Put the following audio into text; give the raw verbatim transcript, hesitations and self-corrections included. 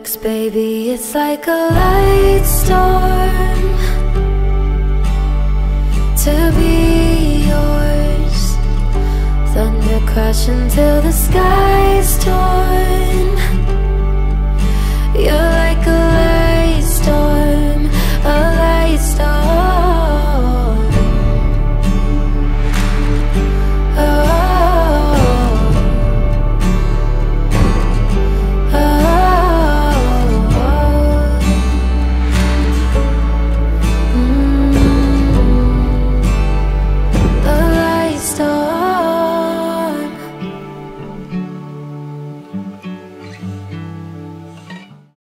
Baby, it's like a light storm to be yours. Thunder crashing till the sky's torn.